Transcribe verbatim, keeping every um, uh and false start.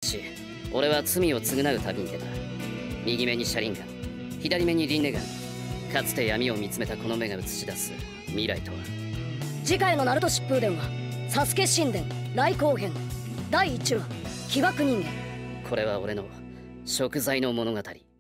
し、俺は罪を償う旅に出た。右目に車輪ガン、左目に輪廻ガン。かつて闇を見つめたこの目が映し出す未来とは。 次回のナルト疾風伝はサスケ神殿来航編だいいちわ、被爆人間。 これは俺の贖罪の物語。